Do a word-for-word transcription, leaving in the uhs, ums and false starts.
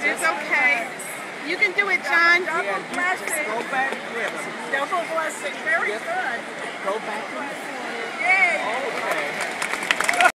It's okay. You can do it, John. Double blessing. Go back rhythm. Double blessing. Very good. Go back to the